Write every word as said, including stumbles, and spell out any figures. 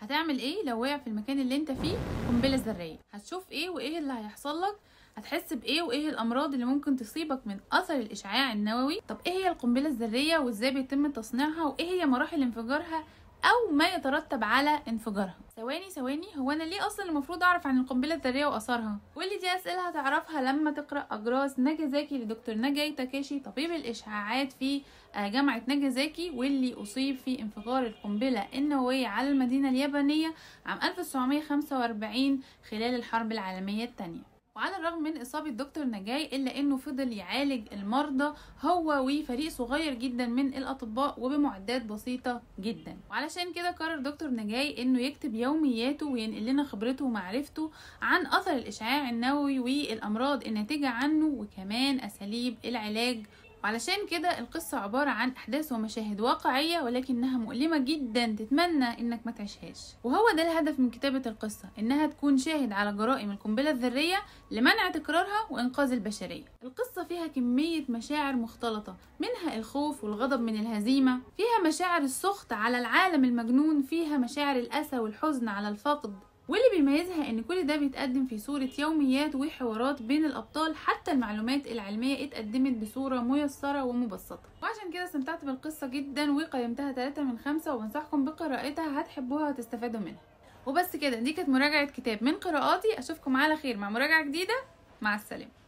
هتعمل ايه لو وقع في المكان اللي انت فيه قنبله ذريه؟ هتشوف ايه وايه اللي هيحصل لك؟ هتحس بايه وايه الامراض اللي ممكن تصيبك من اثر الاشعاع النووي؟ طب ايه هي القنبله الذريه وازاي بيتم تصنيعها وايه هي مراحل انفجارها او ما يترتب على انفجارها؟ ثواني ثواني هو انا ليه اصلا المفروض اعرف عن القنبله الذريه واثارها؟ واللي دي اسئله هتعرفها لما تقرا اجراس ناجازاكي لدكتور ناجاي تاكاشي، طبيب الاشعاعات في جامعه ناجازاكي، واللي اصيب في انفجار القنبله النوويه على المدينه اليابانيه عام ألف وتسعمية وخمسة وأربعين خلال الحرب العالميه الثانيه. وعلى الرغم من إصابة دكتور ناجاي إلا إنه فضل يعالج المرضى هو وفريق صغير جدا من الأطباء وبمعدات بسيطة جدا. وعلشان كده قرر دكتور ناجاي إنه يكتب يومياته وينقل لنا خبرته ومعرفته عن أثر الإشعاع النووي والأمراض الناتجة عنه وكمان أساليب العلاج. وعلشان كده القصة عبارة عن أحداث ومشاهد واقعية ولكنها مؤلمة جدا تتمنى إنك ما تعيشهاش. وهو ده الهدف من كتابة القصة، إنها تكون شاهد على جرائم القنبلة الذرية لمنع تكرارها وإنقاذ البشرية. القصة فيها كمية مشاعر مختلطة، منها الخوف والغضب من الهزيمة، فيها مشاعر السخط على العالم المجنون، فيها مشاعر الأسى والحزن على الفقد، واللي بيميزها ان كل ده بيتقدم في صورة يوميات وحوارات بين الابطال، حتى المعلومات العلمية اتقدمت بصورة ميسرة ومبسطة. وعشان كده استمتعت بالقصة جدا وقيمتها ثلاثة من خمسة، وبنصحكم بقراءتها، هتحبوها وتستفادوا منها. وبس كده، دي كانت مراجعة كتاب من قراءاتي. اشوفكم على خير مع مراجعة جديدة. مع السلامة.